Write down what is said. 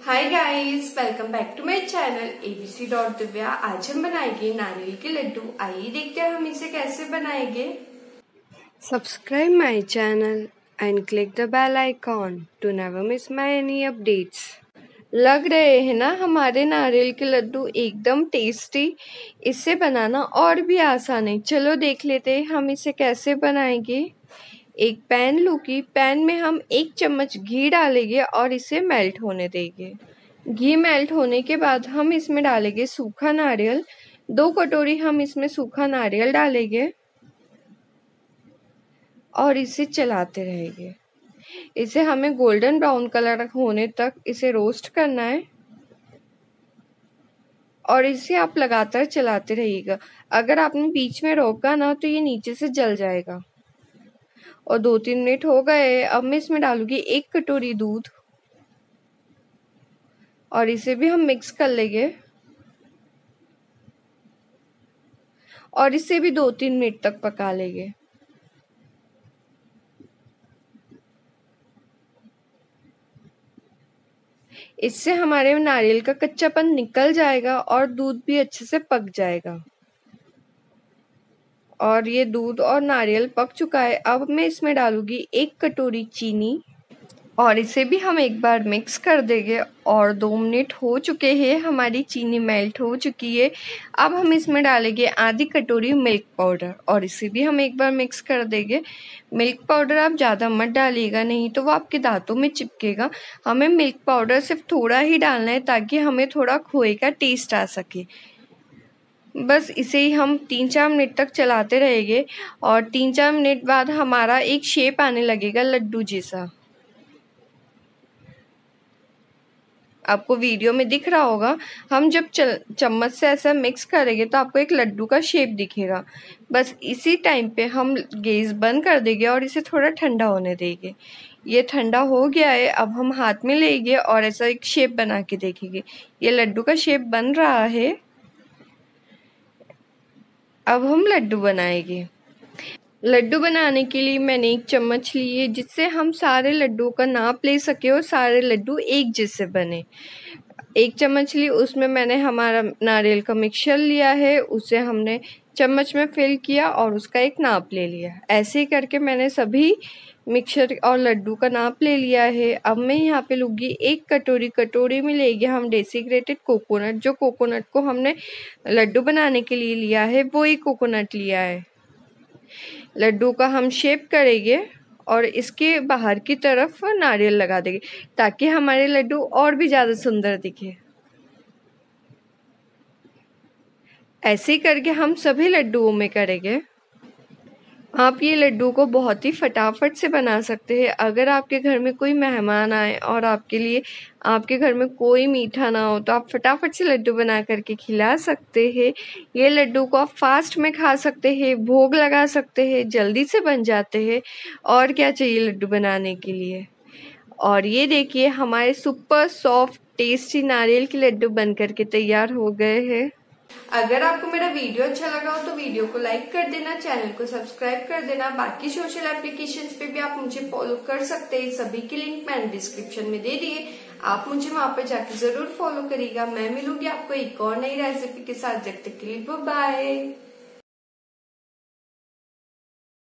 Hi guys, welcome back to my channel abc.divya। आज हम बनाएंगे नारियल के लड्डू। आइए देखते हैं हम इसे कैसे बनाएंगे। Subscribe my channel and click the bell icon to never miss my any updates। लग रहे हैं ना हमारे नारियल के लड्डू एकदम टेस्टी। इसे बनाना और भी आसान है। चलो देख लेते हैं हम इसे कैसे बनाएंगे। एक पैन लूँगी, पैन में हम 1 चम्मच घी डालेंगे और इसे मेल्ट होने देंगे। घी मेल्ट होने के बाद हम इसमें डालेंगे सूखा नारियल। 2 कटोरी हम इसमें सूखा नारियल डालेंगे और इसे चलाते रहेंगे। इसे हमें गोल्डन ब्राउन कलर होने तक इसे रोस्ट करना है और इसे आप लगातार चलाते रहिएगा। अगर आपने बीच में रोका ना तो ये नीचे से जल जाएगा। और 2-3 मिनट हो गए। अब मैं इसमें डालूंगी 1 कटोरी दूध और इसे भी हम मिक्स कर लेंगे और इसे भी 2-3 मिनट तक पका लेंगे। इससे हमारे नारियल का कच्चापन निकल जाएगा और दूध भी अच्छे से पक जाएगा। और ये दूध और नारियल पक चुका है। अब मैं इसमें डालूंगी 1 कटोरी चीनी और इसे भी हम एक बार मिक्स कर देंगे। और 2 मिनट हो चुके हैं, हमारी चीनी मेल्ट हो चुकी है। अब हम इसमें डालेंगे आधी कटोरी मिल्क पाउडर और इसे भी हम एक बार मिक्स कर देंगे। मिल्क पाउडर आप ज़्यादा मत डालिएगा, नहीं तो वो आपके दांतों में चिपकेगा। हमें मिल्क पाउडर सिर्फ थोड़ा ही डालना है ताकि हमें थोड़ा खोए का टेस्ट आ सके। बस इसे ही हम 3-4 मिनट तक चलाते रहेंगे और 3-4 मिनट बाद हमारा एक शेप आने लगेगा लड्डू जैसा। आपको वीडियो में दिख रहा होगा। हम जब चम्मच से ऐसा मिक्स करेंगे तो आपको एक लड्डू का शेप दिखेगा। बस इसी टाइम पे हम गैस बंद कर देंगे और इसे थोड़ा ठंडा होने देंगे। ये ठंडा हो गया है। अब हम हाथ में लेंगे और ऐसा एक शेप बना के देखेंगे। ये लड्डू का शेप बन रहा है। अब हम लड्डू बनाएंगे। लड्डू बनाने के लिए मैंने 1 चम्मच ली है, जिससे हम सारे लड्डुओं का नाप ले सके और सारे लड्डू एक जैसे बने। 1 चम्मच ली, उसमें मैंने हमारा नारियल का मिक्सचर लिया है, उसे हमने चम्मच में फिल किया और उसका एक नाप ले लिया। ऐसे ही करके मैंने सभी मिक्सचर और लड्डू का नाप ले लिया है। अब मैं यहाँ पे लूँगी 1 कटोरी। कटोरी में लेंगे हम डेसिक्रेटेड कोकोनट। जो कोकोनट को हमने लड्डू बनाने के लिए लिया है वो ही कोकोनट लिया है। लड्डू का हम शेप करेंगे और इसके बाहर की तरफ नारियल लगा देंगे ताकि हमारे लड्डू और भी ज़्यादा सुंदर दिखे। ऐसे ही करके हम सभी लड्डुओं में करेंगे। आप ये लड्डू को बहुत ही फटाफट से बना सकते हैं। अगर आपके घर में कोई मेहमान आए और आपके घर में कोई मीठा ना हो तो आप फटाफट से लड्डू बना करके खिला सकते हैं। ये लड्डू को आप फास्ट में खा सकते हैं, भोग लगा सकते हैं, जल्दी से बन जाते हैं। और क्या चाहिए लड्डू बनाने के लिए। और ये देखिए हमारे सुपर सॉफ्ट टेस्टी नारियल के लड्डू बन करके तैयार हो गए हैं। अगर आपको मेरा वीडियो अच्छा लगा हो तो वीडियो को लाइक कर देना, चैनल को सब्सक्राइब कर देना। बाकी सोशल एप्लीकेशंस पे भी आप मुझे फॉलो कर सकते हैं। सभी की लिंक मैंने डिस्क्रिप्शन में दे दिए। आप मुझे वहां पर जाकर जरूर फॉलो करिएगा। मैं मिलूंगी आपको एक और नई रेसिपी के साथ। जब तक के लिए बाय।